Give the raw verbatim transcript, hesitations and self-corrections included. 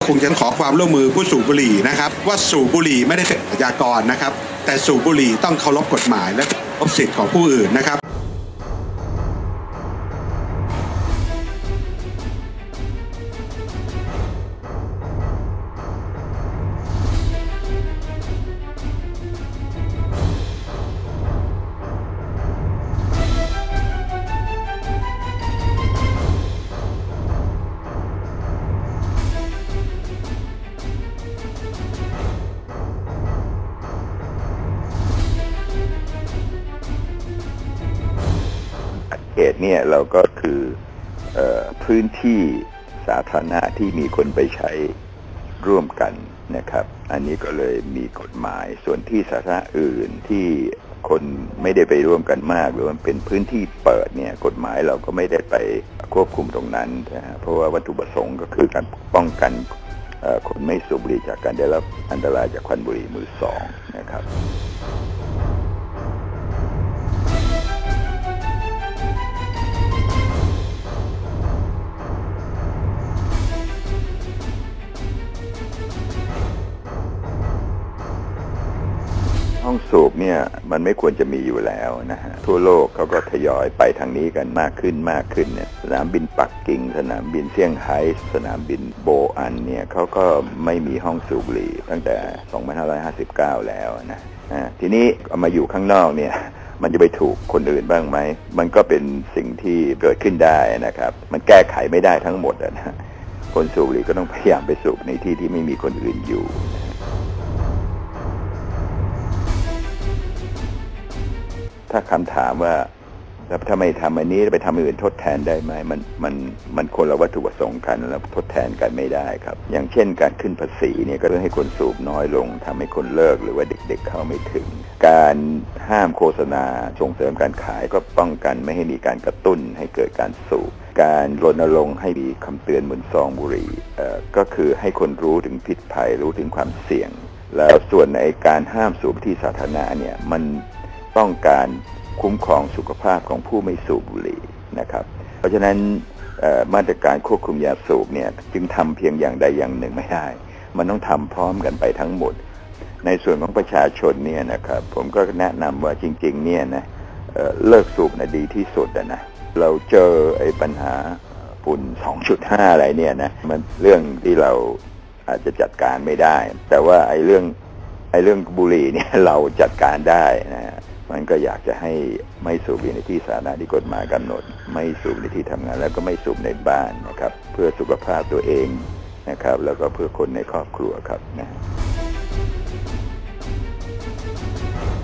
คงจะขอความร่วมมือผู้สูบบุหรี่นะครับว่าสูบบุหรี่ไม่ได้เป็นอาชญากรนะครับแต่สูบบุหรี่ต้องเคารพกฎหมายและเคารพสิทธิของผู้อื่นนะครับเขตเนี่ยเราก็คือเอ่อพื้นที่สาธารณะที่มีคนไปใช้ร่วมกันนะครับอันนี้ก็เลยมีกฎหมายส่วนที่สาธารณะอื่นที่คนไม่ได้ไปร่วมกันมากหรือมันเป็นพื้นที่เปิดเนี่ยกฎหมายเราก็ไม่ได้ไปควบคุมตรงนั้นนะฮะเพราะว่าวัตถุประสงค์ก็คือการป้องกันคนไม่สูบบุหรี่จากการได้รับอันตรายจากควันบุหรี่มือสองนะครับห้องสูบเนี่ยมันไม่ควรจะมีอยู่แล้วนะฮะทั่วโลกเขาก็ทยอยไปทางนี้กันมากขึ้นมากขึ้นเนี่ยสนามบินปักกิ่งสนามบินเซี่ยงไฮ้สนามบินโบอันเนี่ยเขาก็ไม่มีห้องสูบบุหรี่ตั้งแต่สองพันห้าร้อยห้าสิบเก้าแล้วนะทีนี้เอามาอยู่ข้างนอกเนี่ยมันจะไปถูกคนอื่นบ้างไหมมันก็เป็นสิ่งที่เกิดขึ้นได้นะครับมันแก้ไขไม่ได้ทั้งหมดนะคนสูบบุหรี่ก็ต้องพยายามไปสูบในที่ที่ไม่มีคนอื่นอยู่ถ้าคำถามว่าแล้วทำไมทำอันนี้ไปทำอื่นทดแทนได้ไหมมันมันมันคนละวัตถุประสงค์กันแล้วทดแทนกันไม่ได้ครับอย่างเช่นการขึ้นภาษีเนี่ยก็เพื่อให้คนสูบน้อยลงทำให้คนเลิกหรือว่าเด็กๆเข้าไม่ถึงการห้ามโฆษณาส่งเสริมการขายก็ป้องกันไม่ให้มีการกระตุ้นให้เกิดการสูบการรณรงค์ให้มีคำเตือนบนซองบุหรี่เอ่อก็คือให้คนรู้ถึงพิษภัยรู้ถึงความเสี่ยงแล้วส่วนในการห้ามสูบที่สาธารณะเนี่ยมันต้องการคุ้มครองสุขภาพของผู้ไม่สูบบุหรี่นะครับเพราะฉะนั้นมาตรการควบคุมยาสูบเนี่ยจึงทำเพียงอย่างใดอย่างหนึ่งไม่ได้มันต้องทำพร้อมกันไปทั้งหมดในส่วนของประชาชนเนี่ยนะครับผมก็แนะนำว่าจริงๆเนี่ยนะเลิกสูบนะดีที่สุดนะเราเจอไอ้ปัญหาฝุ่น สองจุดห้า อะไรเนี่ยนะมันเรื่องที่เราอาจจะจัดการไม่ได้แต่ว่าไอ้เรื่องไอ้เรื่องบุหรี่เนี่ยเราจัดการได้นะมันก็อยากจะให้ไม่สูบในที่สาธารณะที่กฎหมายกำหนดไม่สูบในที่ทำงานแล้วก็ไม่สูบในบ้านนะครับเพื่อสุขภาพตัวเองนะครับแล้วก็เพื่อคนในครอบครัวครับนะ